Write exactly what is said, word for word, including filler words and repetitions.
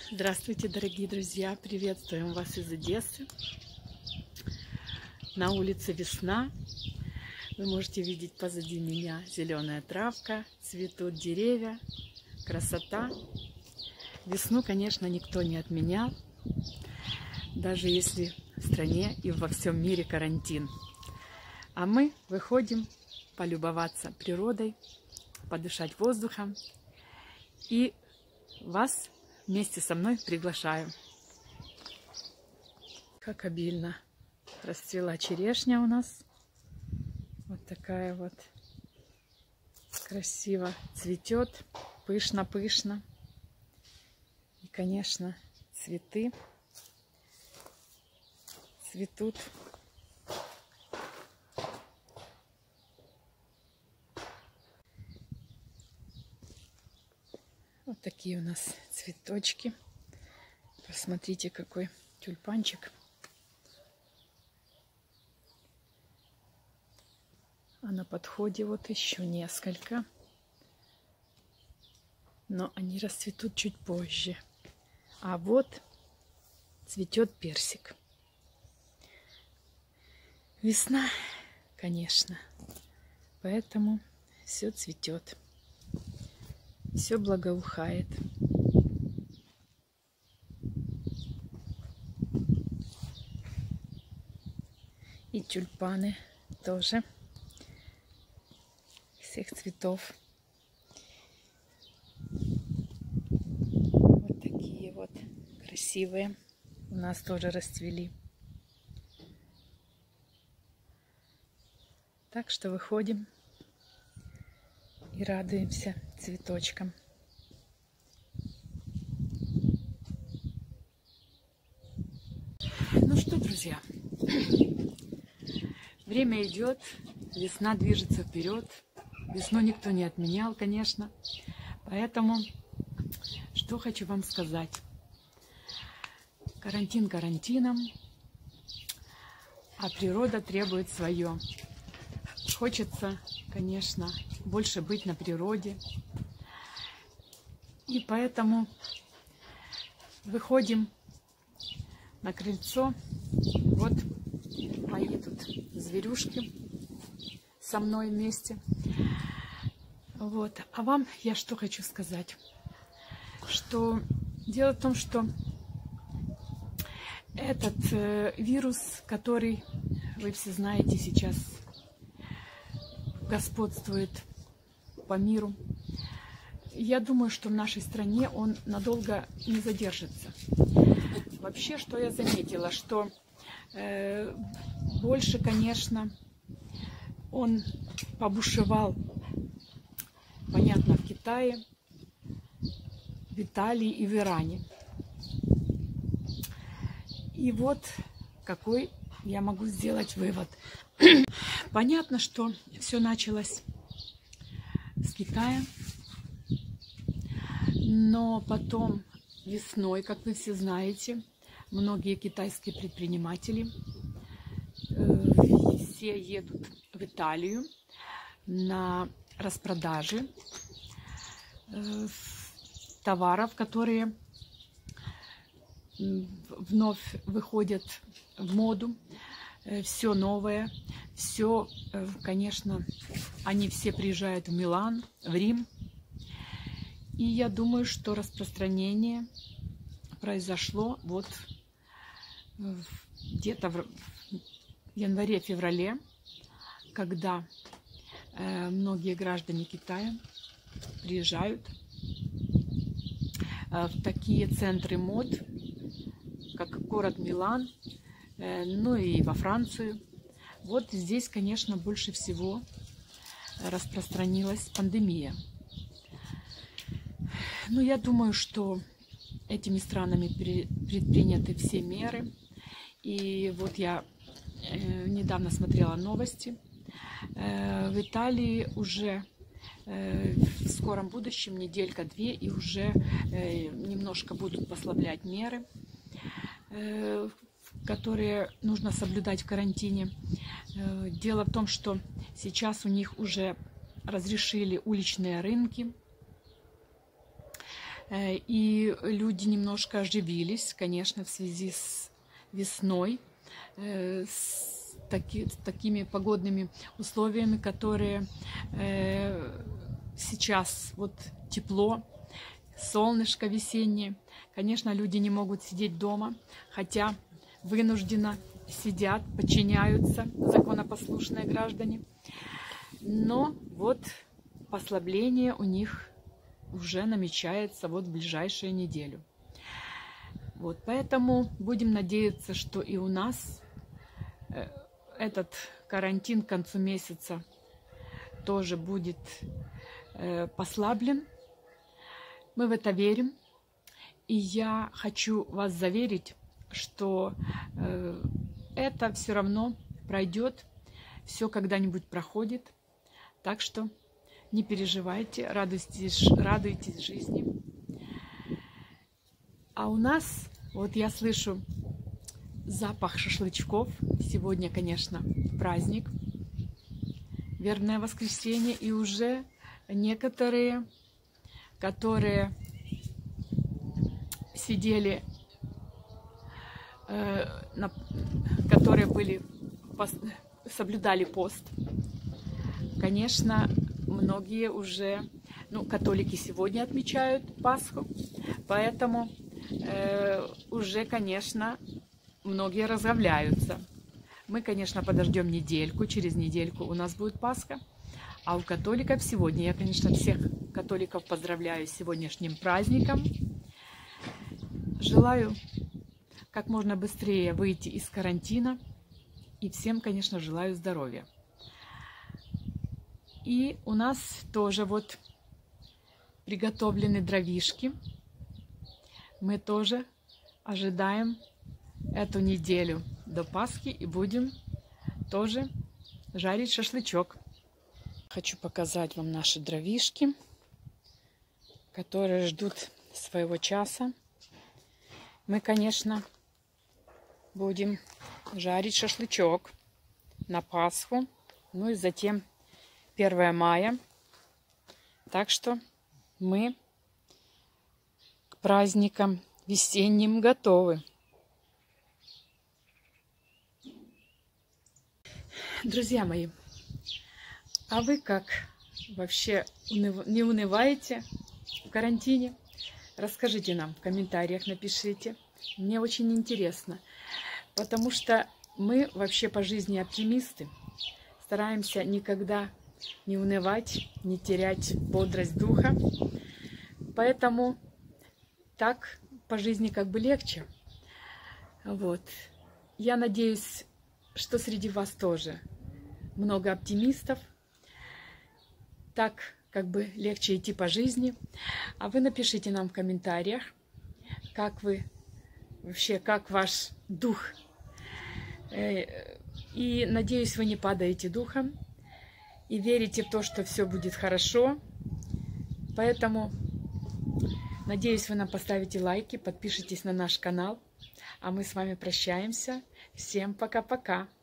Здравствуйте, дорогие друзья! Приветствуем вас из Одессы. На улице весна. Вы можете видеть позади меня зеленая травка, цветут деревья, красота. Весну, конечно, никто не отменял, даже если в стране и во всем мире карантин. А мы выходим полюбоваться природой, подышать воздухом и вас вместе со мной приглашаю. Как обильно расцвела черешня у нас. Вот такая вот красиво цветет, пышно-пышно. И, конечно, цветы цветут. Вот такие у нас цветочки. Посмотрите, какой тюльпанчик. А на подходе вот еще несколько. Но они расцветут чуть позже. А вот цветет персик. Весна, конечно. Поэтому все цветет. Все благоухает. И тюльпаны тоже всех цветов. Вот такие вот красивые у нас тоже расцвели. Так что выходим и радуемся цветочкам. Ну что, друзья, время идет, весна движется вперед. Весну никто не отменял, конечно. Поэтому, что хочу вам сказать. Карантин карантином, а природа требует свое. Хочется, конечно, больше быть на природе. И поэтому выходим на крыльцо. Вот мои тут зверюшки со мной вместе. Вот. А вам я что хочу сказать. Что дело в том, что этот э, вирус, который, вы все знаете, сейчас господствует по миру, я думаю, что в нашей стране он надолго не задержится. Вообще, что я заметила, что э, больше, конечно, он побушевал, понятно, в Китае, в Италии и в Иране. И вот какой я могу сделать вывод. Понятно, что все началось с Китая, но потом весной, как вы все знаете, многие китайские предприниматели э, все едут в Италию на распродажи э, товаров, которые вновь выходят в моду. Все новое, все, конечно, они все приезжают в Милан, в Рим. И я думаю, что распространение произошло вот где-то в январе-феврале, когда многие граждане Китая приезжают в такие центры мод, как город Милан, ну и во Францию. Вот здесь, конечно, больше всего распространилась пандемия. Но я думаю, что этими странами предприняты все меры. И вот я недавно смотрела новости. В Италии уже в скором будущем, неделька-две, и уже немножко будут послаблять меры, которые нужно соблюдать в карантине. Дело в том, что сейчас у них уже разрешили уличные рынки. И люди немножко оживились, конечно, в связи с весной, с, таки, с такими погодными условиями, которые сейчас вот тепло, солнышко весеннее. Конечно, люди не могут сидеть дома, хотя вынужденно сидят, подчиняются, законопослушные граждане. Но вот послабление у них уже намечается вот в ближайшую неделю. Вот, поэтому будем надеяться, что и у нас этот карантин к концу месяца тоже будет послаблен. Мы в это верим. И я хочу вас заверить, что это все равно пройдет, все когда-нибудь проходит. Так что не переживайте, радуйтесь, радуйтесь жизни. А у нас, вот я слышу запах шашлычков. Сегодня, конечно, праздник, вербное воскресенье. И уже некоторые, которые сидели, э, на, которые были, пост, соблюдали пост, конечно, многие уже, ну, католики сегодня отмечают Пасху, поэтому э, уже, конечно, многие разговляются. Мы, конечно, подождем недельку, через недельку у нас будет Пасха, а у католиков сегодня, я, конечно, всех католиков поздравляю с сегодняшним праздником. Желаю как можно быстрее выйти из карантина, и всем, конечно, желаю здоровья. И у нас тоже вот приготовлены дровишки. Мы тоже ожидаем эту неделю до Пасхи и будем тоже жарить шашлычок. Хочу показать вам наши дровишки, которые ждут своего часа. Мы, конечно, будем жарить шашлычок на Пасху, ну и затем первое мая. Так что мы к праздникам весенним готовы. Друзья мои, а вы как вообще не унываете в карантине? Расскажите нам в комментариях, напишите. Мне очень интересно, потому что мы вообще по жизни оптимисты. Стараемся никогда не унывать, не терять бодрость духа. Поэтому так по жизни как бы легче. Вот. Я надеюсь, что среди вас тоже много оптимистов. Так как бы легче идти по жизни. А вы напишите нам в комментариях, как вы вообще, как ваш дух. И надеюсь, вы не падаете духом и верите в то, что все будет хорошо. Поэтому надеюсь, вы нам поставите лайки, подпишитесь на наш канал. А мы с вами прощаемся. Всем пока-пока.